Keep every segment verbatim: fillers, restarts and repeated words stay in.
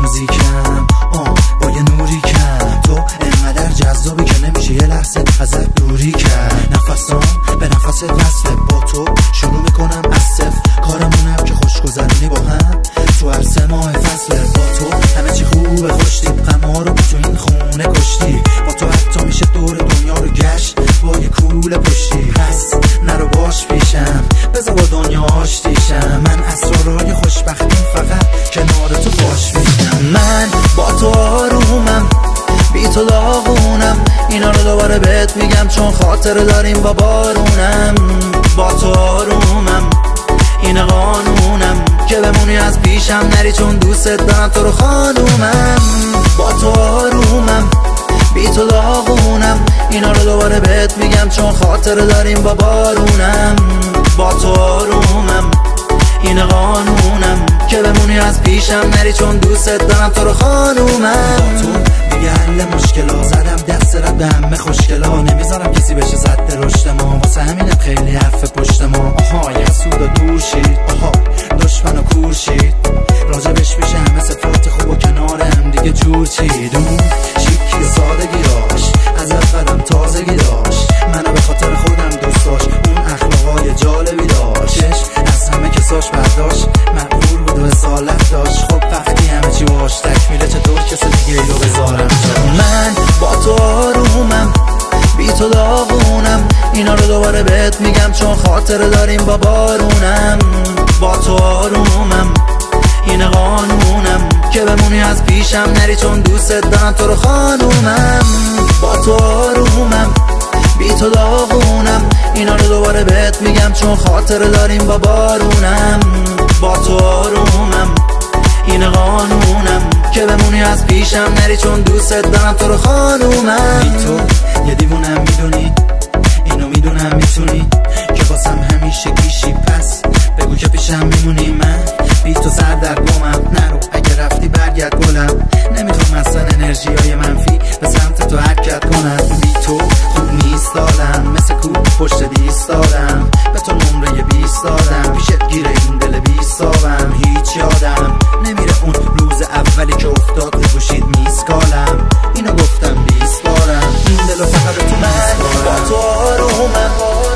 موزیکم آه با یه نوری کم. تو انقدر جذابی که نمیشه یه لحظه ازت دوری کرد. نفسام به نفست وصله، با تو شروع میکنم از صفر. کارمونم که خوش گذرونی با هم تو هر سه ماه فصله. با تو همه چی خوبه خوشتی، غما رو تو این خونه کشتی. با تو حتی میشه دور دنیا رو گشت با یه کوله پشتی. پس نرو باش پیشم، بذار با دنیا آشتیشم. من اسرارای خوشبختیم فقط کنار تو باش میشم. من با تو آرومم، بی تو داغونم. اینا رو دوباره بهت میگم چون خاطره داریم با بارونم. با تو آرومم، این قانونم که بمونی از پیشم نری چون دوست دارم تو رو خانومم. با تو آرومم، بی تو داغونم. اینا رو دوباره بهت میگم چون خاطره داریم با بارونم. با تو آرومم، این قانونم که بمونی از پیشم نری چون دوست دارم تو رو خانومم. با تو دیگه حل مشکلا، زدم دست رد به همه خوشگلا. نمیذارم کسی بشه زد رشد ما، واسه همینم خیلی حرف پشت ما. آها یه سود و دور شید، آها دشمن و کور شید. راجبش میشه همه صفات خوب و کنار هم دیگه جور چید. اون شیکی سادگی داشت، از اولم تازگی داشت. منو به خاطر خودم دوست داشت، اون اخلاقای جالبی داشت. از همه کساش برداشت، مقبول بود و اصالت داشت. خب وقتی همه چی باش تکمیله چطور کسی دیگه رو بذارم جاش. من با تو آرومم، بی تو داغونم. اینا رو دوباره بهت میگم چون خاطره داریم با بارونم. با تو آرومم، این قانونم که بمونی از پیشم نری چون دوست دارم تو رو خانومم. با تو آرومم، بی تو داغونم. اینا رو دوباره بهت میگم چون خاطره داریم با بارونم. با تو آرومم، این قانونم که بمونی از پیشم نری چون دوست دارم تو رو خانومم. بی تو یه دیوونم میدونی، اینو میدونم میتونی که واسم همیشه گیشی. پس بگو که پیشم میمونی. من بی تو سر در گمم، نرو اگه رفتی برگرد گلم. نمیخوام اصلا انرژی های منفی به سمت تو حرکت کنم. بی تو خوب نیست دارم، مثل کوب پشت دیست دارم. به تو نمره بیست دادم، پیشت گیره این دل بیست دارم. هیچ یادم نمیره اون روز اولی که افتاد رو گوشید میسکالم. اینو گفتم بیست بارم، این دلو فقط تو من. با تو آرومم،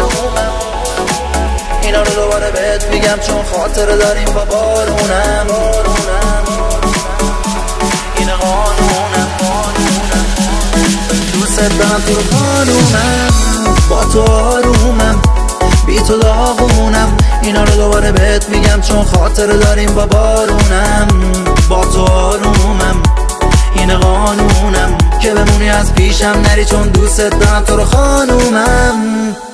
اینا رو دوباره بهت میگم چون خاطره داریم با بارونم. این قانونم، دوست دارم تو رو خانومم. با تو آرومم، بی تو داغونم. اینا رو دوباره بهت میگم چون خاطره داریم با بارونم. با تو آرومم، این قانونم که بمونی از پیشم نری چون دوست دارم تو رو خانومم.